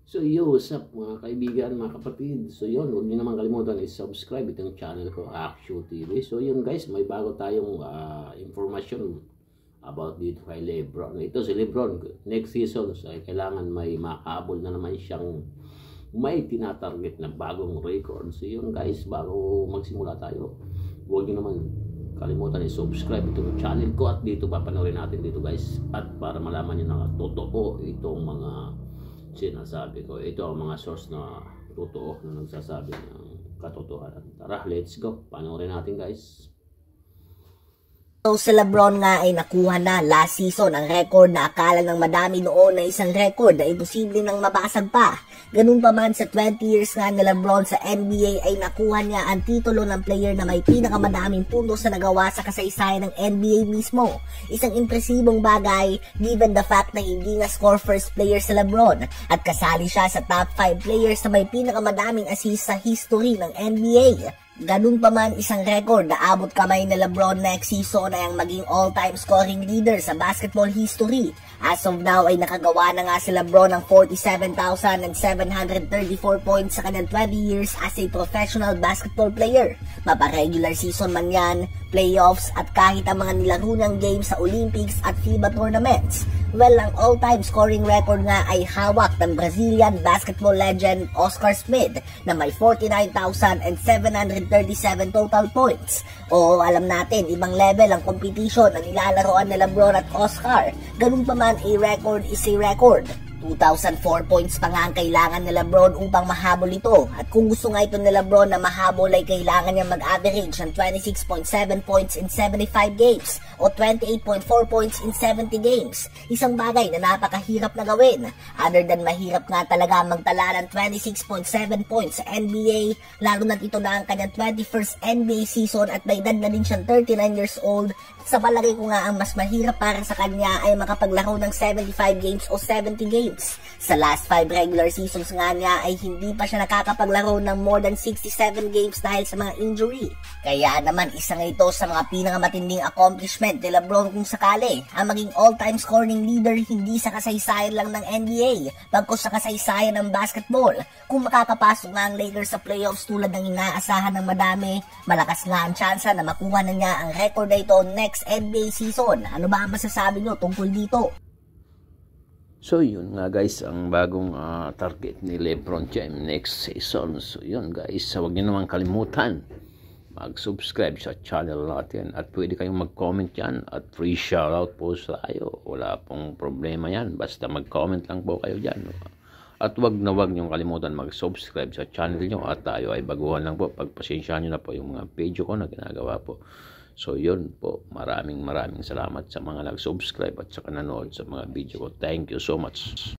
So yo, what's up mga kaibigan, mga kapatid. So yun, huwag niyo naman kalimutan i-subscribe itong channel ko, Action TV. So yun guys, may bago tayong information about dito kay Lebron. Ito si Lebron, next season, so, kailangan may makahabol na naman siyang may tinatarget na bagong record. So yun guys, bago magsimula tayo, huwag niyo naman kalimutan i-subscribe itong channel ko at dito papanoorin natin dito guys. At para malaman niyo na totoo itong mga sinasabi ko, ito ang mga source na totoo na nagsasabi ng katotohanan. Tara, let's go, panoorin natin guys. So si Lebron nga ay nakuha na last season ang record na akala ng madami noon na isang record na imposible nang mabasag pa. Ganun pa man, sa 20 years nga ni Lebron sa NBA ay nakuha niya ang titulo ng player na may pinakamadaming puntos na nagawa sa kasaysayan ng NBA mismo. Isang impresibong bagay given the fact na hindi nga score first player si Lebron at kasali siya sa top 5 players na may pinakamadaming assist sa history ng NBA. Ganun pa man, isang record na abot kamay ni Lebron next season ay ang maging all-time scoring leader sa basketball history. As of now ay nakagawa na nga si Lebron ng 47,734 points sa kanyang 20 years as a professional basketball player. Mapa-regular season man yan, playoffs at kahit ang mga nilaro niyang games sa Olympics at FIBA tournaments. Well, ang all-time scoring record nga ay hawak ng Brazilian basketball legend Oscar Smith na may 49,737 total points. O alam natin, ibang level ang competition na nilalaroan ni Lebron at Oscar. Ganun pa man, a record is a record. 2,004 points pa nga ang kailangan ni Lebron upang mahabol ito. At kung gusto nga ito ni Lebron na mahabol ay kailangan niya mag-average ng 26.7 points in 75 games o 28.4 points in 70 games. Isang bagay na napakahirap na gawin. Other than mahirap nga talaga magtala ng 26.7 points sa NBA, lalo na ito na ang kanyang 21st NBA season at may edad na din siyang 39 years old. Sa palagay ko nga ang mas mahirap para sa kanya ay makapaglaro ng 75 games o 70 games. Sa last 5 regular seasons nga niya ay hindi pa siya nakakapaglaro ng more than 67 games dahil sa mga injury. Kaya naman isa nga ito sa mga pinakamatinding accomplishment ni Lebron kung sakali ang maging all-time scoring leader hindi sa kasaysayan lang ng NBA, bagkus sa kasaysayan ng basketball. Kung makakapasok nga ang Lakers sa playoffs tulad ng inaasahan ng madami, malakas nga ang tsansa na makuha na niya ang record na ito next NBA season. Ano ba ang masasabi nyo tungkol dito? So yun nga guys, ang bagong target ni Lebron James next season. So yun guys, huwag niyo naman kalimutan mag-subscribe sa channel natin at pwede kayong mag-comment yan at free shoutout po sa tayo. Wala pong problema yan, basta mag-comment lang po kayo dyan. At wag niyong kalimutan mag-subscribe sa channel nyo at tayo ay baguhan lang po. Pagpasensyahan nyo na po yung mga video ko na ginagawa po. So yun po, maraming salamat sa mga nag-subscribe at sa nanood sa mga video ko. Thank you so much.